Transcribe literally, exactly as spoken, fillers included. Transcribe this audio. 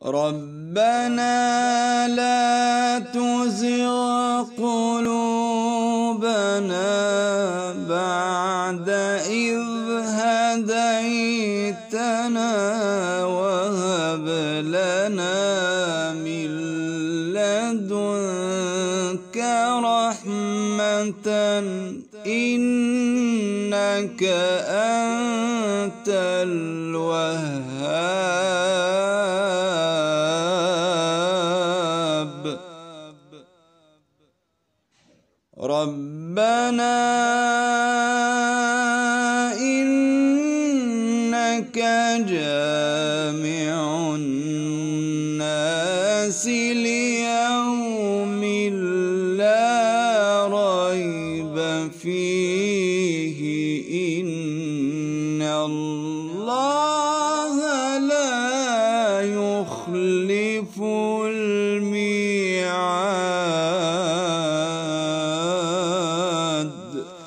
ربنا لا تزغ قلوبنا بعد إذ هديتنا وهب لنا من لدنك رحمة إنك أنت الوهاب. ربنا إنك جامع الناس ليوم لا ريب فيه إن الله لا يخلف الميعاد.